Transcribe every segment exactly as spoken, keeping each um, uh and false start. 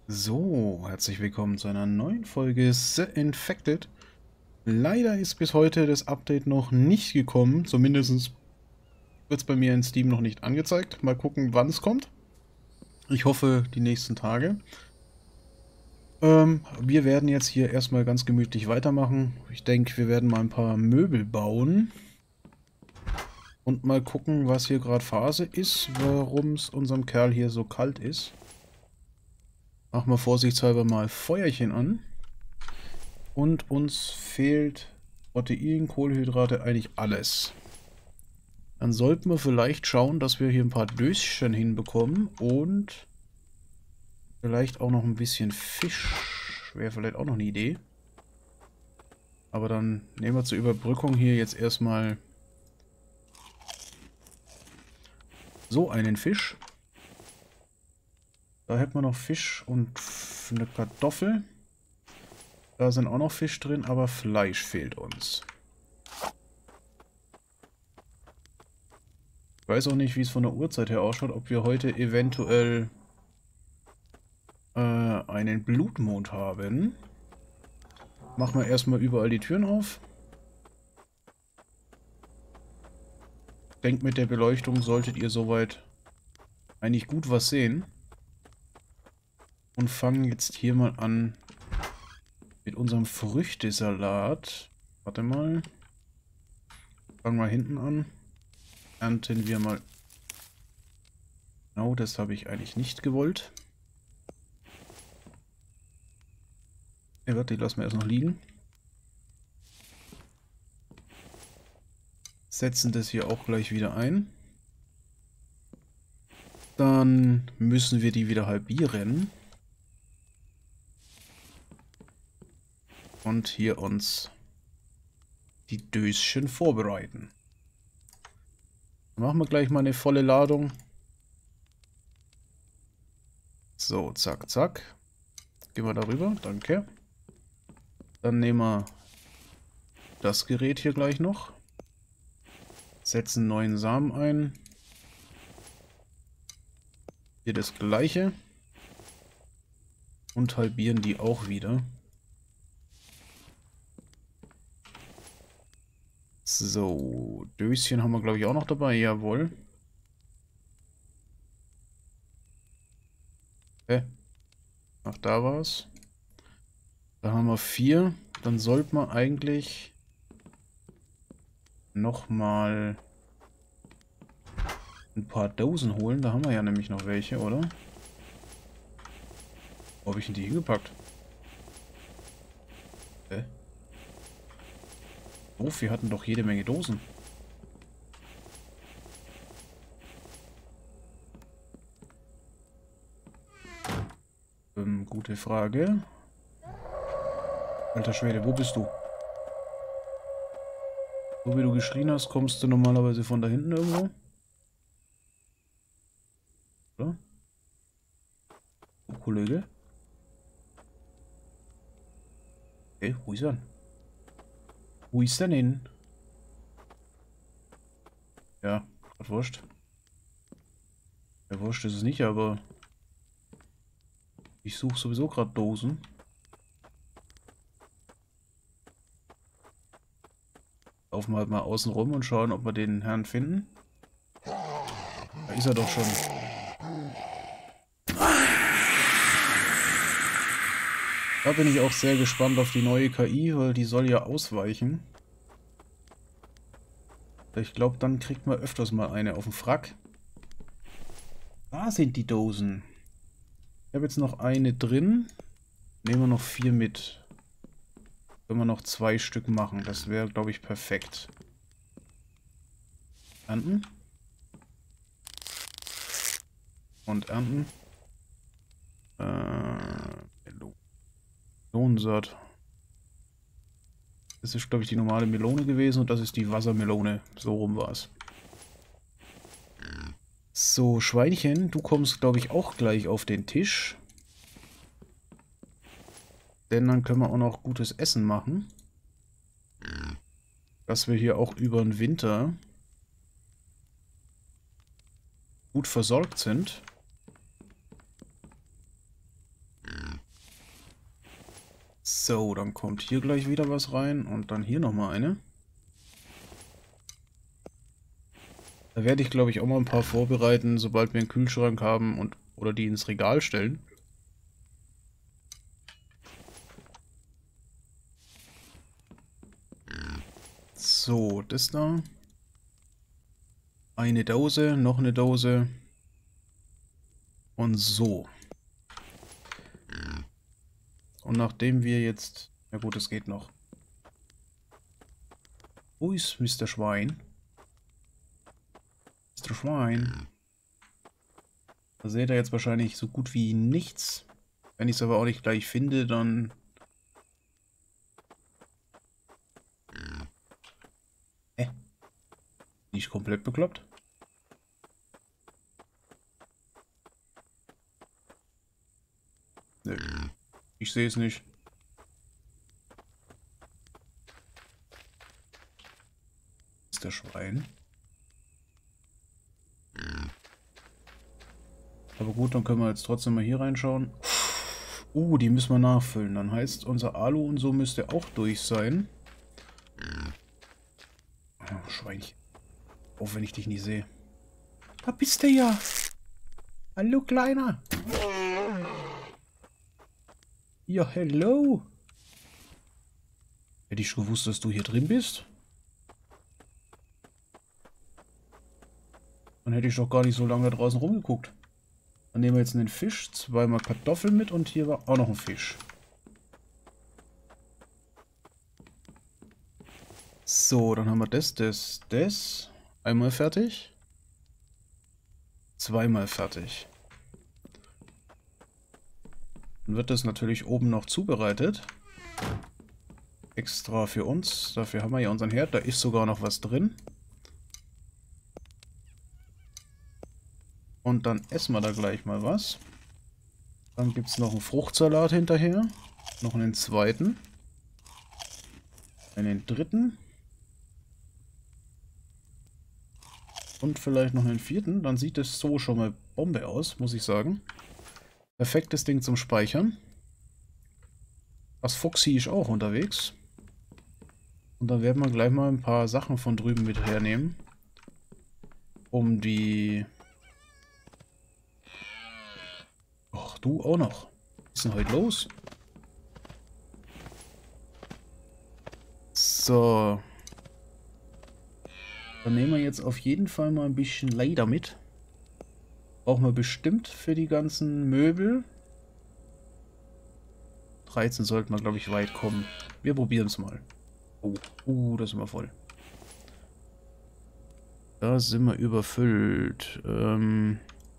So, herzlich willkommen zu einer neuen Folge The Infected. Leider ist bis heute das Update noch nicht gekommen. Zumindest wird es bei mir in Steam noch nicht angezeigt. Mal gucken, wann es kommt. Ich hoffe, die nächsten Tage. Ähm, wir werden jetzt hier erstmal ganz gemütlich weitermachen. Ich denke, wir werden mal ein paar Möbel bauen. Und mal gucken, was hier gerade Phase ist, warum es unserem Kerl hier so kalt ist. Machen wir vorsichtshalber mal Feuerchen an. Und uns fehlt Protein, Kohlenhydrate, eigentlich alles. Dann sollten wir vielleicht schauen, dass wir hier ein paar Döschen hinbekommen und vielleicht auch noch ein bisschen Fisch. Wäre vielleicht auch noch eine Idee. Aber dann nehmen wir zur Überbrückung hier jetzt erstmal so einen Fisch. Da hätten wir noch Fisch und eine Kartoffel. Da sind auch noch Fisch drin, aber Fleisch fehlt uns. Ich weiß auch nicht, wie es von der Uhrzeit her ausschaut, ob wir heute eventuell äh, einen Blutmond haben. Machen wir erstmal überall die Türen auf. Ich denke, mit der Beleuchtung solltet ihr soweit eigentlich gut was sehen. Und fangen jetzt hier mal an mit unserem Früchtesalat. Warte mal. Fangen wir hinten an. Ernten wir mal. Genau, das habe ich eigentlich nicht gewollt. Ja, warte, die lassen wir erst noch liegen. Setzen das hier auch gleich wieder ein. Dann müssen wir die wieder halbieren. Und hier uns die Döschen vorbereiten. Dann machen wir gleich mal eine volle Ladung. So, zack, zack. Gehen wir darüber, danke. Dann nehmen wir das Gerät hier gleich noch. Setzen neuen Samen ein. Hier das gleiche. Und halbieren die auch wieder. So, Döschen haben wir glaube ich auch noch dabei, jawohl. Hä? Ach, da war es. Da haben wir vier. Dann sollte man eigentlich nochmal ein paar Dosen holen. Da haben wir ja nämlich noch welche, oder? Wo habe ich denn die hingepackt? Hä? Oh, wir hatten doch jede Menge Dosen. Ähm, gute Frage. Alter Schwede, wo bist du? So wie du geschrien hast, kommst du normalerweise von da hinten irgendwo? Oder? Oh, Kollege? Hey, wo ist er? Wo ist er denn? Ja, grad wurscht. Ja, wurscht ist es nicht, aber ich suche sowieso gerade Dosen. Laufen wir halt mal außen rum und schauen, ob wir den Herrn finden. Da ist er doch schon. Da bin ich auch sehr gespannt auf die neue K I, weil die soll ja ausweichen. Ich glaube, dann kriegt man öfters mal eine auf den Frack. Da sind die Dosen. Ich habe jetzt noch eine drin. Nehmen wir noch vier mit. Können wir noch zwei Stück machen. Das wäre, glaube ich, perfekt. Ernten. Und ernten. Äh, Melonensaat. Das ist, glaube ich, die normale Melone gewesen und das ist die Wassermelone. So rum war es. So, Schweinchen, du kommst, glaube ich, auch gleich auf den Tisch. Denn dann können wir auch noch gutes Essen machen. Dass wir hier auch über den Winter gut versorgt sind. So, dann kommt hier gleich wieder was rein und dann hier nochmal eine. Da werde ich, glaube ich, auch mal ein paar vorbereiten, sobald wir einen Kühlschrank haben und oder die ins Regal stellen. So, das da. Eine Dose, noch eine Dose. Und so. Und nachdem wir jetzt... Ja gut, es geht noch. Wo ist Mister Schwein? Mister Schwein. Da seht ihr jetzt wahrscheinlich so gut wie nichts. Wenn ich es aber auch nicht gleich finde, dann... Äh. Bin ich komplett bekloppt? Nö. Ich sehe es nicht. Ist der Schwein. Aber gut, dann können wir jetzt trotzdem mal hier reinschauen. Uh, die müssen wir nachfüllen. Dann heißt, unser Alu und so müsste auch durch sein. Oh, Schweinchen. Auch wenn ich dich nicht sehe. Da bist du ja. Hallo, Kleiner. Ja, hello. Hätte ich schon gewusst, dass du hier drin bist? Dann hätte ich doch gar nicht so lange da draußen rumgeguckt. Dann nehmen wir jetzt einen Fisch, zweimal Kartoffeln mit und hier war auch noch ein Fisch. So, dann haben wir das, das, das. Einmal fertig. Zweimal fertig. Dann wird das natürlich oben noch zubereitet. Extra für uns. Dafür haben wir ja unseren Herd. Da ist sogar noch was drin. Und dann essen wir da gleich mal was. Dann gibt es noch einen Fruchtsalat hinterher. Noch einen zweiten. Einen dritten. Und vielleicht noch einen vierten. Dann sieht es so schon mal Bombe aus, muss ich sagen. Perfektes Ding zum Speichern. Das Foxy ist auch unterwegs. Und dann werden wir gleich mal ein paar Sachen von drüben mit hernehmen. Um die... Ach, du auch noch. Was ist denn heute los? So. Dann nehmen wir jetzt auf jeden Fall mal ein bisschen Leder mit. Brauchen wir bestimmt für die ganzen Möbel. dreizehn sollten wir, glaube ich, weit kommen. Wir probieren es mal. Oh, uh, da sind wir voll. Da sind wir überfüllt. Ähm...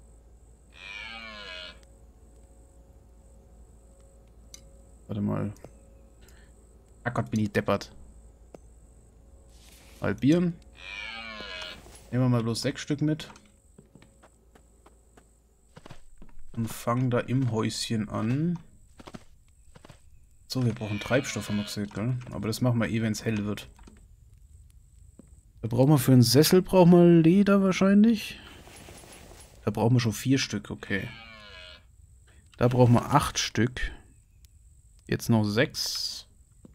Warte mal. Ach Gott, bin ich deppert. Halbieren. Nehmen wir mal bloß sechs Stück mit. Und fangen da im Häuschen an. So, wir brauchen Treibstoff, haben wir gesagt, gell? Aber das machen wir eh, wenn es hell wird. Da brauchen wir für einen Sessel brauchen wir Leder wahrscheinlich. Da brauchen wir schon vier Stück, okay. Da brauchen wir acht Stück. Jetzt noch sechs.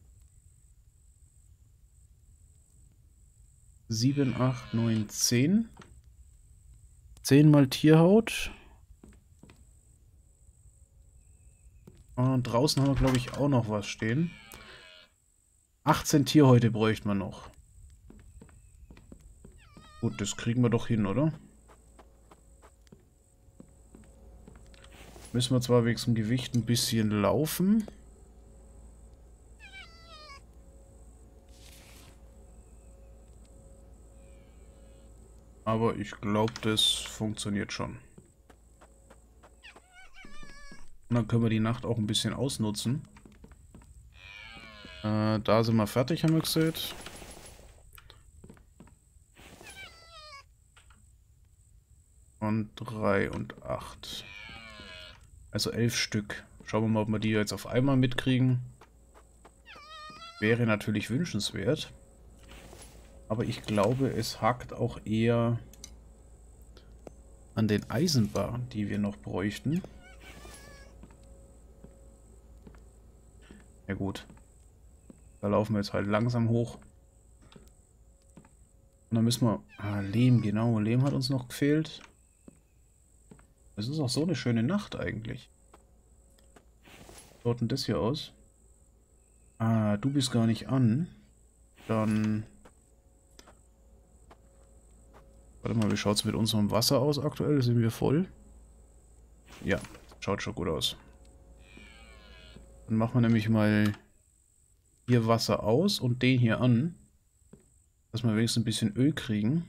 Sieben, acht, neun, zehn. Zehn mal Tierhaut. Und draußen haben wir, glaube ich, auch noch was stehen. achtzehn Tierhäute bräuchten wir noch. Gut, das kriegen wir doch hin, oder? Müssen wir zwar wegen dem Gewicht ein bisschen laufen. Aber ich glaube, das funktioniert schon. Und dann können wir die Nacht auch ein bisschen ausnutzen. Äh, da sind wir fertig, haben wir gesagt. Und drei und acht. Also elf Stück. Schauen wir mal, ob wir die jetzt auf einmal mitkriegen. Wäre natürlich wünschenswert. Aber ich glaube, es hakt auch eher an den Eisenbahnen, die wir noch bräuchten. Ja gut. Da laufen wir jetzt halt langsam hoch. Und dann müssen wir... Ah, Lehm, genau. Lehm hat uns noch gefehlt. Es ist auch so eine schöne Nacht eigentlich. Wie schaut denn das hier aus? Ah, du bist gar nicht an. Dann... Warte mal, wie schaut es mit unserem Wasser aus aktuell? Sind wir voll? Ja, schaut schon gut aus. Dann machen wir nämlich mal hier Wasser aus und den hier an. Dass wir wenigstens ein bisschen Öl kriegen.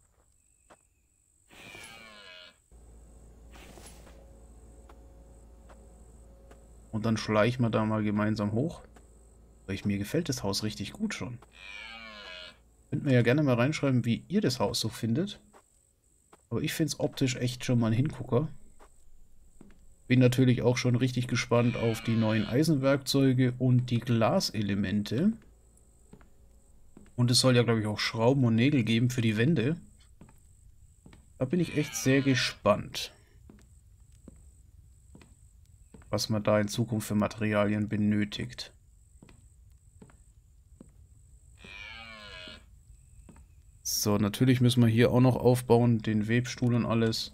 Und dann schleichen wir da mal gemeinsam hoch. Weil ich, mir gefällt das Haus richtig gut schon. Könnt mir ja gerne mal reinschreiben, wie ihr das Haus so findet. Aber ich finde es optisch echt schon mal ein Hingucker. Bin natürlich auch schon richtig gespannt auf die neuen Eisenwerkzeuge und die Glaselemente. Und es soll ja, glaube ich, auch Schrauben und Nägel geben für die Wände. Da bin ich echt sehr gespannt, was man da in Zukunft für Materialien benötigt. So, natürlich müssen wir hier auch noch aufbauen, den Webstuhl und alles.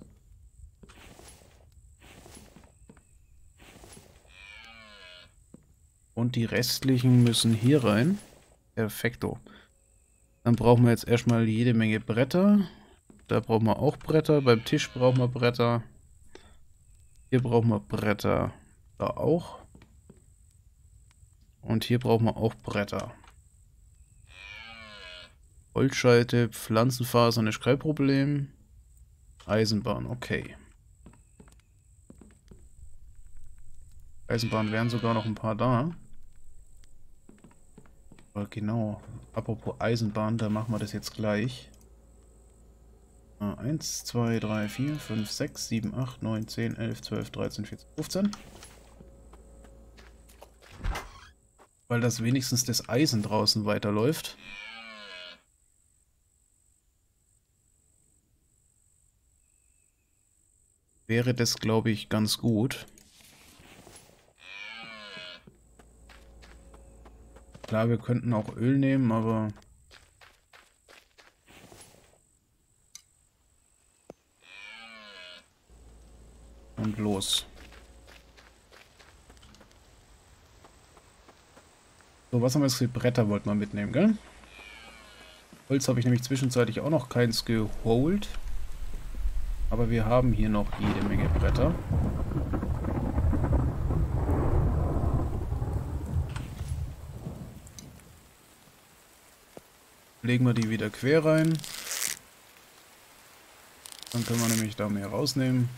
Und die restlichen müssen hier rein. Perfekto. Dann brauchen wir jetzt erstmal jede Menge Bretter. Da brauchen wir auch Bretter. Beim Tisch brauchen wir Bretter. Hier brauchen wir Bretter. Da auch. Und hier brauchen wir auch Bretter. Holzscheite, Pflanzenfasern ist kein Problem. Eisenbahn, okay. Eisenbahn wären sogar noch ein paar da. Aber genau, apropos Eisenbahn, da machen wir das jetzt gleich. eins, zwei, drei, vier, fünf, sechs, sieben, acht, neun, zehn, elf, zwölf, dreizehn, vierzehn, fünfzehn. Weil das wenigstens das Eisen draußen weiterläuft. Wäre das, glaube ich, ganz gut. Klar, wir könnten auch Öl nehmen, aber... Und los. So, was haben wir jetzt für Bretter wollten wir mitnehmen, gell? Holz habe ich nämlich zwischenzeitlich auch noch keins geholt. Aber wir haben hier noch jede Menge Bretter. Legen wir die wieder quer rein. Dann können wir nämlich da mehr rausnehmen.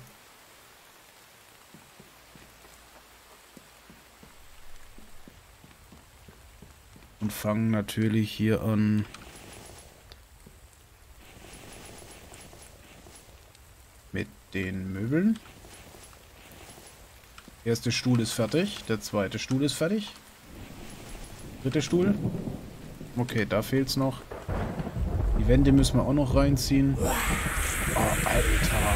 Und fangen natürlich hier an. Mit den Möbeln. Der erste Stuhl ist fertig. Der zweite Stuhl ist fertig. Dritter Stuhl. Okay, da fehlt es noch. Die Wände müssen wir auch noch reinziehen. Oh, Alter.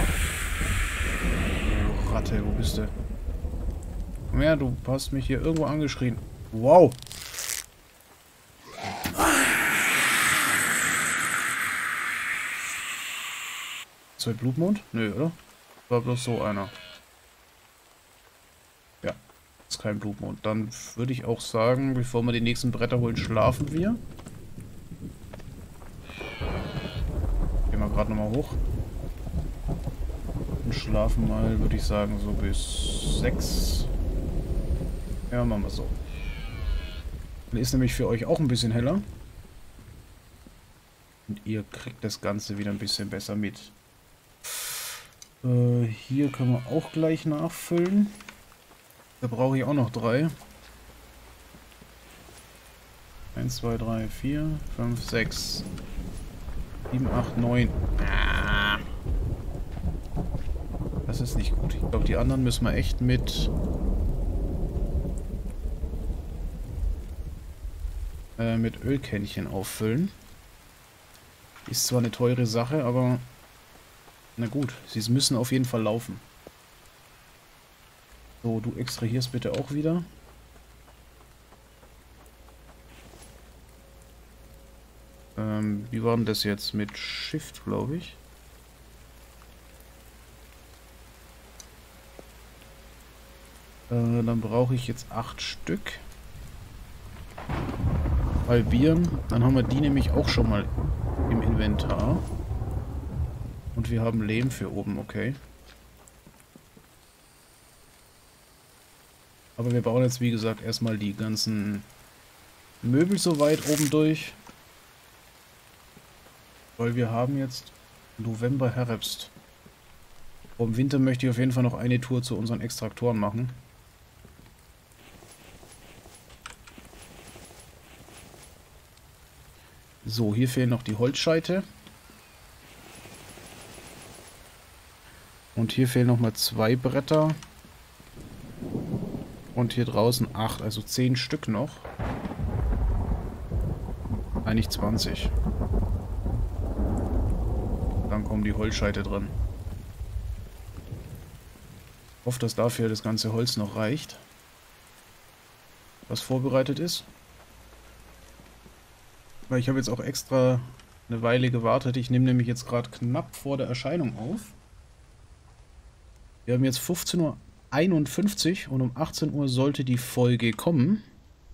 Oh, Ratte, wo bist du? Komm her, du hast mich hier irgendwo angeschrien. Wow. Zwei Blutmond? Nö, oder? War bloß so einer. Ja, ist kein Blutmond. Dann würde ich auch sagen, bevor wir die nächsten Bretter holen, schlafen wir. Gehen wir gerade nochmal hoch. Und schlafen mal, würde ich sagen, so bis sechs. Ja, machen wir so. Dann ist nämlich für euch auch ein bisschen heller. Und ihr kriegt das Ganze wieder ein bisschen besser mit. Äh, hier können wir auch gleich nachfüllen. Da brauche ich auch noch drei. eins, zwei, drei, vier, fünf, sechs, sieben, acht, neun. Das ist nicht gut. Ich glaube, die anderen müssen wir echt mit... Äh, mit Ölkännchen auffüllen. Ist zwar eine teure Sache, aber... Na gut, sie müssen auf jeden Fall laufen. So, du extrahierst bitte auch wieder. Ähm, wie war denn das jetzt mit Shift, glaube ich? Äh, dann brauche ich jetzt acht Stück. Halbieren. Dann haben wir die nämlich auch schon mal im Inventar. Und wir haben Lehm für oben, okay. Aber wir bauen jetzt, wie gesagt, erstmal die ganzen Möbel so weit oben durch. Weil wir haben jetzt November, Herbst. Im Winter möchte ich auf jeden Fall noch eine Tour zu unseren Extraktoren machen. So, hier fehlen noch die Holzscheite. Und hier fehlen nochmal zwei Bretter. Und hier draußen acht, also zehn Stück noch. Eigentlich zwanzig. Dann kommen die Holzscheite dran. Ich hoffe, dass dafür das ganze Holz noch reicht. Was vorbereitet ist. Weil ich habe jetzt auch extra eine Weile gewartet. Ich nehme nämlich jetzt gerade knapp vor der Erscheinung auf. Wir haben jetzt fünfzehn Uhr einundfünfzig und um achtzehn Uhr sollte die Folge kommen.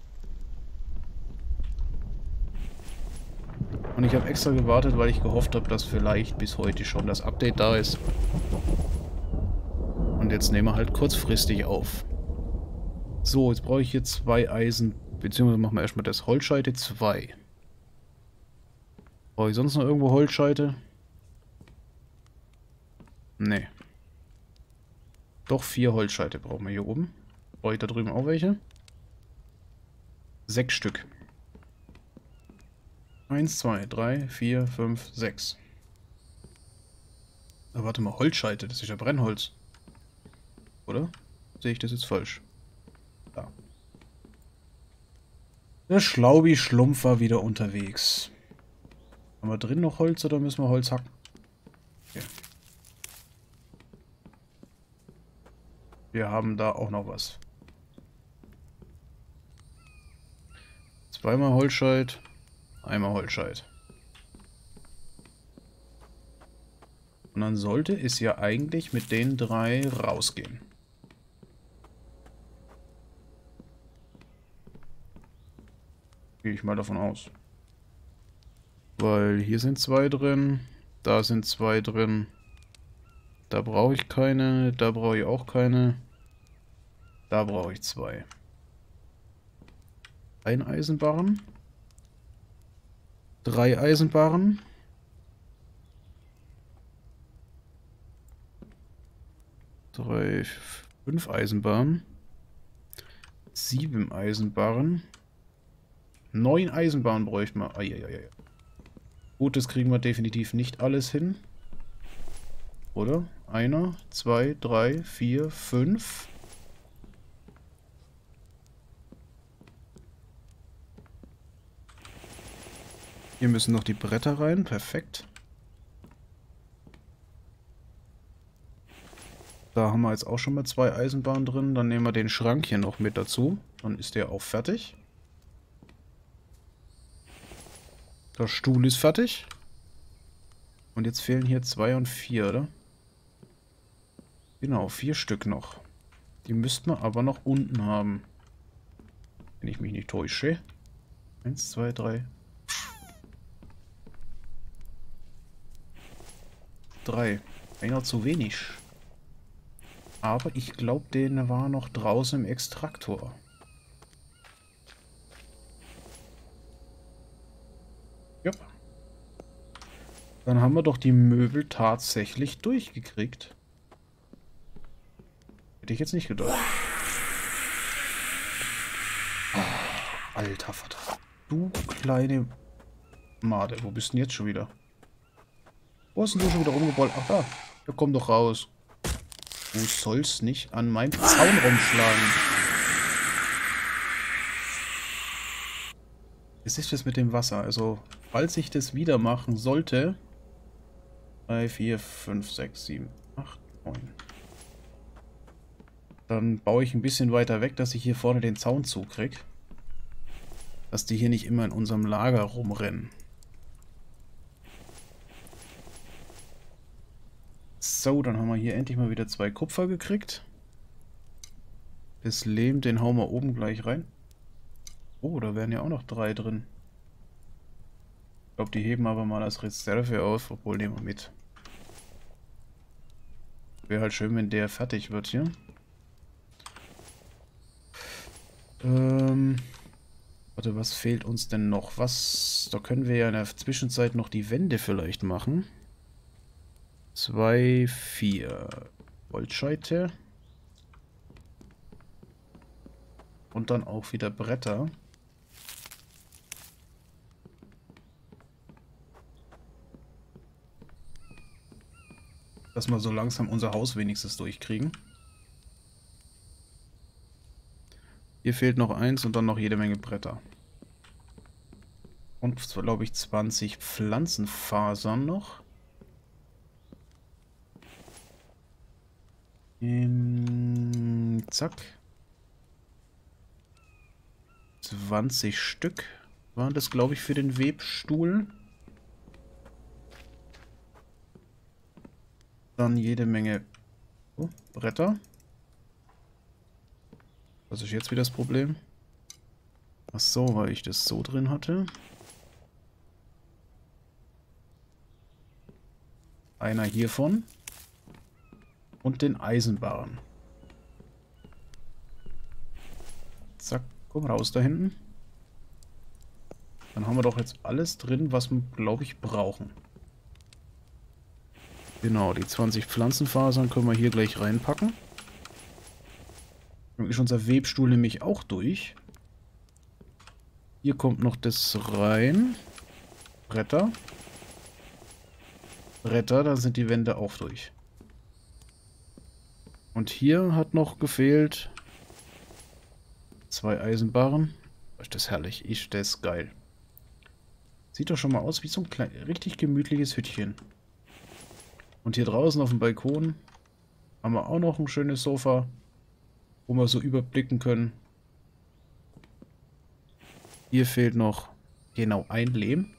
Und ich habe extra gewartet, weil ich gehofft habe, dass vielleicht bis heute schon das Update da ist. Und jetzt nehmen wir halt kurzfristig auf. So, jetzt brauche ich hier zwei Eisen, beziehungsweise machen wir erstmal das Holzscheite zwei. Brauche ich sonst noch irgendwo Holzscheite? Nee. Doch vier Holzscheite brauchen wir hier oben. Brauche ich da drüben auch welche? Sechs Stück. Eins, zwei, drei, vier, fünf, sechs. Na, warte mal, Holzscheite, das ist ja Brennholz. Oder? Sehe ich das jetzt falsch? Da. Der Schlaubi-Schlumpf war wieder unterwegs. Haben wir drin noch Holz oder müssen wir Holz hacken? Okay. Wir haben da auch noch was. Zweimal Holzscheit, einmal Holzscheit. Und dann sollte es ja eigentlich mit den drei rausgehen. Gehe ich mal davon aus. Weil hier sind zwei drin, da sind zwei drin. Da brauche ich keine, da brauche ich auch keine. Da brauche ich zwei. Ein Eisenbarren. Drei Eisenbarren. Drei, fünf Eisenbarren. Sieben Eisenbarren. Neun Eisenbarren bräuchte man. Eieiei. Gut, das kriegen wir definitiv nicht alles hin. Oder? Einer, zwei, drei, vier, fünf. Hier müssen noch die Bretter rein. Perfekt. Da haben wir jetzt auch schon mal zwei Eisenbahnen drin. Dann nehmen wir den Schrank hier noch mit dazu. Dann ist der auch fertig. Der Stuhl ist fertig. Und jetzt fehlen hier zwei und vier, oder? Genau, vier Stück noch. Die müssten wir aber noch unten haben. Wenn ich mich nicht täusche. Eins, zwei, drei. Drei. Einer zu wenig. Aber ich glaube, den war noch draußen im Extraktor. Ja. Dann haben wir doch die Möbel tatsächlich durchgekriegt. Hätte ich jetzt nicht gedacht. Oh, alter Vater. Du kleine Made. Wo bist du denn jetzt schon wieder? Wo hast denn du schon wieder rumgebollt? Ach da. Ja, komm doch raus. Du sollst nicht an meinen Zaun rumschlagen. Es ist das mit dem Wasser. Also, falls ich das wieder machen sollte. drei, vier, fünf, sechs, sieben, acht, neun. Dann baue ich ein bisschen weiter weg, dass ich hier vorne den Zaun zukriege. Dass die hier nicht immer in unserem Lager rumrennen. So, dann haben wir hier endlich mal wieder zwei Kupfer gekriegt. Das Lehm, den hauen wir oben gleich rein. Oh, da wären ja auch noch drei drin. Ich glaube, die heben aber mal als Reserve auf, obwohl nehmen wir mit. Wäre halt schön, wenn der fertig wird hier. Ähm, warte, was fehlt uns denn noch? Was, da können wir ja in der Zwischenzeit noch die Wände vielleicht machen. Zwei, vier Holzscheite. Und dann auch wieder Bretter. Dass wir so langsam unser Haus wenigstens durchkriegen. Hier fehlt noch eins und dann noch jede Menge Bretter. Und, glaube ich, zwanzig Pflanzenfasern noch. Ähm, zack. zwanzig Stück waren das, glaube ich, für den Webstuhl. Dann jede Menge oh, Bretter. Was ist jetzt wieder das Problem? Ach so, weil ich das so drin hatte. Einer hiervon. Und den Eisenbarren. Zack, komm raus da hinten. Dann haben wir doch jetzt alles drin, was wir, glaube ich, brauchen. Genau, die zwanzig Pflanzenfasern können wir hier gleich reinpacken. Dann ist unser Webstuhl nämlich auch durch. Hier kommt noch das rein. Bretter. Bretter, dann sind die Wände auch durch. Und hier hat noch gefehlt zwei Eisenbarren. Ist das herrlich, ist das geil. Sieht doch schon mal aus wie so ein klein, richtig gemütliches Hütchen. Und hier draußen auf dem Balkon haben wir auch noch ein schönes Sofa, wo wir so überblicken können. Hier fehlt noch genau ein Lehm.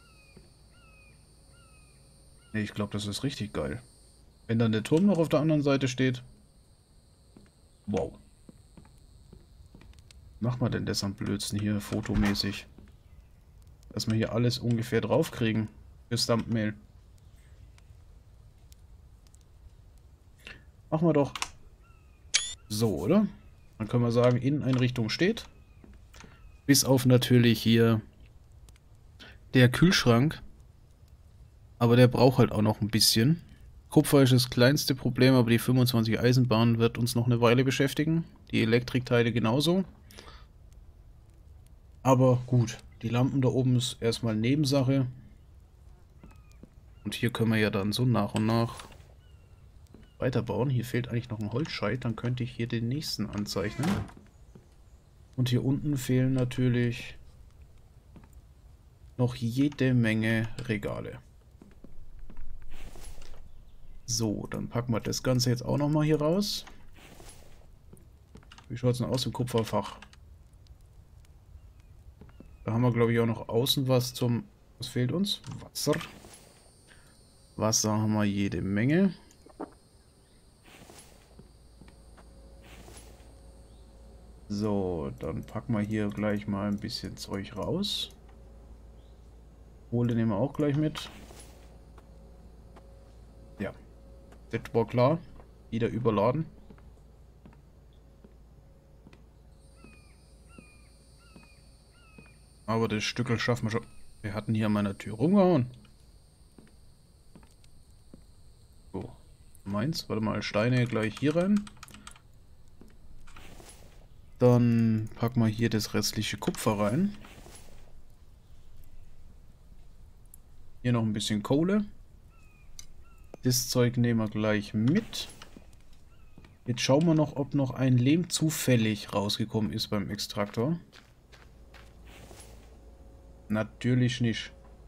Ne, ich glaube, das ist richtig geil. Wenn dann der Turm noch auf der anderen Seite steht. Wow. Machen wir denn das am blödsten hier fotomäßig? Dass wir hier alles ungefähr drauf kriegen. Fürs Thumbnail. Machen wir doch so, oder? Dann können wir sagen, Inneneinrichtung steht. Bis auf natürlich hier der Kühlschrank. Aber der braucht halt auch noch ein bisschen. Kupfer ist das kleinste Problem, aber die fünfundzwanzig Eisenbahnen wird uns noch eine Weile beschäftigen. Die Elektrikteile genauso. Aber gut, die Lampen da oben ist erstmal Nebensache. Und hier können wir ja dann so nach und nach weiterbauen. Hier fehlt eigentlich noch ein Holzscheit, dann könnte ich hier den nächsten anzeichnen. Und hier unten fehlen natürlich noch jede Menge Regale. So, dann packen wir das Ganze jetzt auch nochmal hier raus. Wie schaut es denn aus im Kupferfach? Da haben wir, glaube ich, auch noch außen was zum... Was fehlt uns? Wasser. Wasser haben wir jede Menge. So, dann packen wir hier gleich mal ein bisschen Zeug raus. Kohle nehmen wir auch gleich mit. Ja, das war klar. Wieder überladen. Aber das Stückel schaffen wir schon. Wir hatten hier an meiner Tür rumgehauen. So, meins. Warte mal, Steine gleich hier rein. Dann packen wir hier das restliche Kupfer rein. Hier noch ein bisschen Kohle. Das Zeug nehmen wir gleich mit. Jetzt schauen wir noch, ob noch ein Lehm zufällig rausgekommen ist beim Extraktor. Natürlich nicht.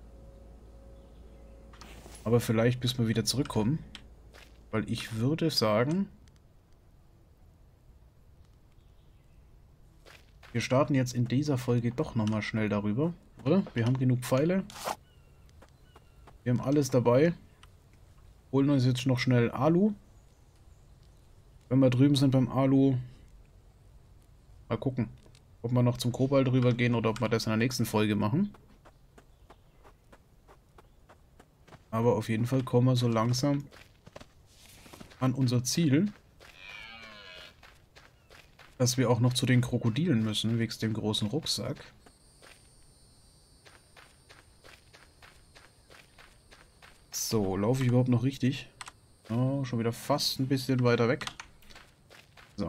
Aber vielleicht bis wir wieder zurückkommen. Weil ich würde sagen... Wir starten jetzt in dieser Folge doch nochmal schnell darüber, oder? Wir haben genug Pfeile. Wir haben alles dabei, Holen uns jetzt noch schnell Alu. Wenn wir drüben sind beim Alu, mal gucken, ob wir noch zum Kobalt rübergehen oder ob wir das in der nächsten Folge machen. Aber auf jeden Fall kommen wir so langsam an unser Ziel, dass wir auch noch zu den Krokodilen müssen, wegen dem großen Rucksack. So, laufe ich überhaupt noch richtig? Oh, schon wieder fast ein bisschen weiter weg. So.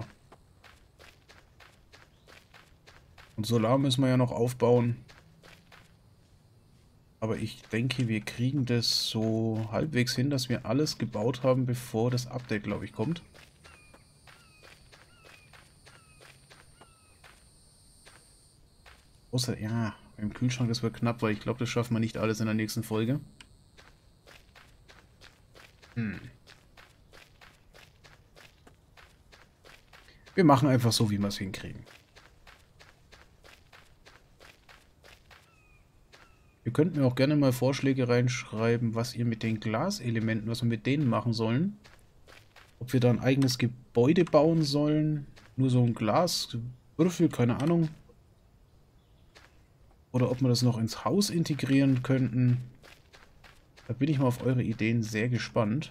Und Solar müssen wir ja noch aufbauen. Aber ich denke, wir kriegen das so halbwegs hin, dass wir alles gebaut haben, bevor das Update, glaube ich, kommt. Außer, ja, im Kühlschrank, das wird knapp, weil ich glaube, das schaffen wir nicht alles in der nächsten Folge. Hm. Wir machen einfach so, wie wir es hinkriegen. Ihr könnt mir auch gerne mal Vorschläge reinschreiben, was ihr mit den Glaselementen, was wir mit denen machen sollen. Ob wir da ein eigenes Gebäude bauen sollen. Nur so ein Glaswürfel, keine Ahnung. Oder ob wir das noch ins Haus integrieren könnten. Da bin ich mal auf eure Ideen sehr gespannt.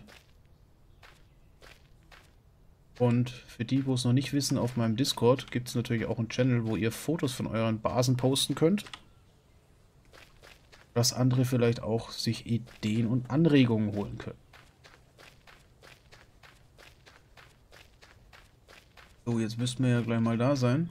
Und für die, wo es noch nicht wissen, auf meinem Discord gibt es natürlich auch einen Channel, wo ihr Fotos von euren Basen posten könnt. Dass andere vielleicht auch sich Ideen und Anregungen holen können. So, jetzt müssten wir ja gleich mal da sein.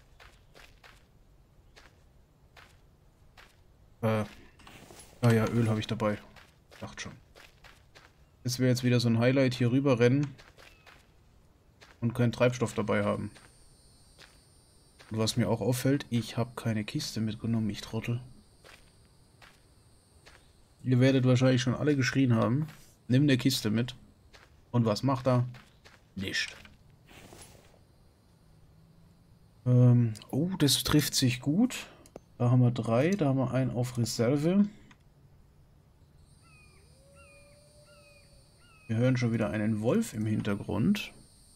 Äh, ah ja, Öl habe ich dabei. Dachte schon. Es wäre jetzt wieder so ein Highlight, hier rüber rennen und keinen Treibstoff dabei haben. Und was mir auch auffällt, ich habe keine Kiste mitgenommen, ich Trottel. Ihr werdet wahrscheinlich schon alle geschrien haben. Nimm eine Kiste mit. Und was macht er? Nicht. Ähm, oh, das trifft sich gut. Da haben wir drei, da haben wir einen auf Reserve. Wir hören schon wieder einen Wolf im Hintergrund.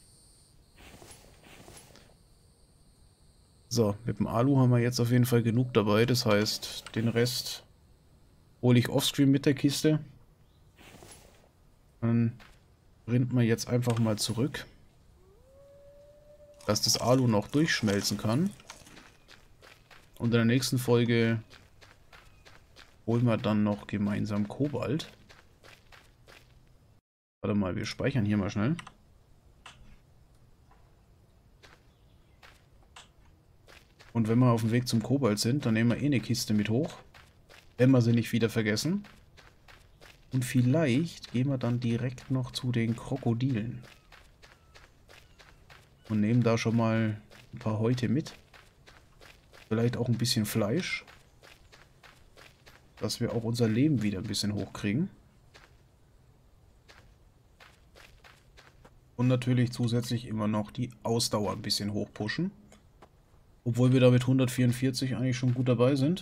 So, mit dem Alu haben wir jetzt auf jeden Fall genug dabei. Das heißt, den Rest hole ich offscreen mit der Kiste. Dann bringt man jetzt einfach mal zurück, dass das Alu noch durchschmelzen kann. Und in der nächsten Folge holen wir dann noch gemeinsam Kobalt. Warte mal, wir speichern hier mal schnell. Und wenn wir auf dem Weg zum Kobalt sind, dann nehmen wir eh eine Kiste mit hoch. Wenn wir sie nicht wieder vergessen. Und vielleicht gehen wir dann direkt noch zu den Krokodilen. Und nehmen da schon mal ein paar Häute mit. Vielleicht auch ein bisschen Fleisch. Dass wir auch unser Leben wieder ein bisschen hochkriegen. Und natürlich zusätzlich immer noch die Ausdauer ein bisschen hochpushen. Obwohl wir da mit hundertvierundvierzig eigentlich schon gut dabei sind.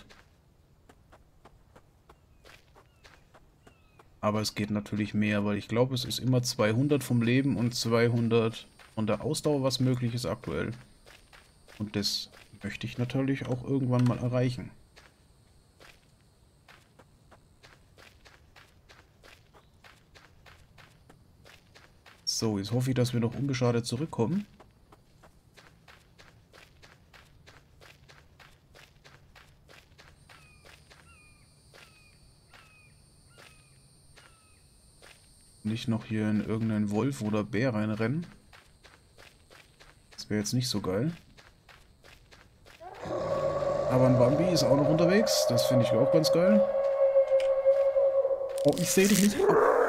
Aber es geht natürlich mehr, weil ich glaube, es ist immer zweihundert vom Leben und zweihundert von der Ausdauer, was möglich ist aktuell. Und das möchte ich natürlich auch irgendwann mal erreichen. So, jetzt hoffe ich, dass wir noch unbeschadet zurückkommen. Nicht noch hier in irgendeinen Wolf oder Bär reinrennen. Das wäre jetzt nicht so geil. Aber ein Bambi ist auch noch unterwegs. Das finde ich auch ganz geil. Oh, ich sehe dich nicht.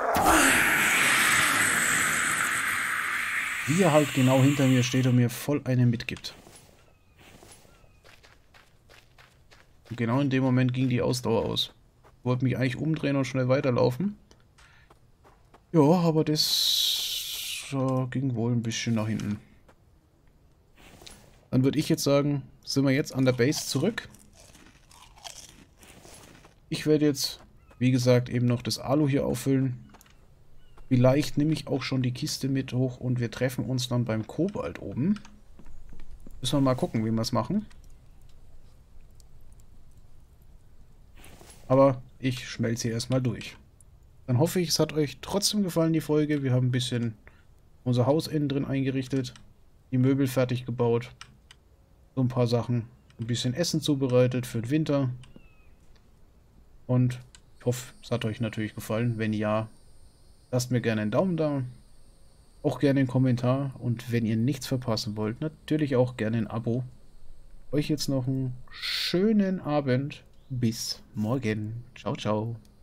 Wie er halt genau hinter mir steht und mir voll eine mitgibt. Und genau in dem Moment ging die Ausdauer aus. Ich wollte mich eigentlich umdrehen und schnell weiterlaufen. Ja, aber das äh, ging wohl ein bisschen nach hinten. Dann würde ich jetzt sagen, sind wir jetzt an der Base zurück. Ich werde jetzt, wie gesagt, eben noch das Alu hier auffüllen. Vielleicht nehme ich auch schon die Kiste mit hoch und wir treffen uns dann beim Kobold oben. Müssen wir mal gucken, wie wir es machen. Aber ich schmelze hier erstmal durch. Dann hoffe ich, es hat euch trotzdem gefallen, die Folge. Wir haben ein bisschen unser Haus innen drin eingerichtet, die Möbel fertig gebaut, so ein paar Sachen, ein bisschen Essen zubereitet für den Winter. Und ich hoffe, es hat euch natürlich gefallen. Wenn ja, lasst mir gerne einen Daumen da, auch gerne einen Kommentar und wenn ihr nichts verpassen wollt, natürlich auch gerne ein Abo. Euch jetzt noch einen schönen Abend. Bis morgen. Ciao, ciao.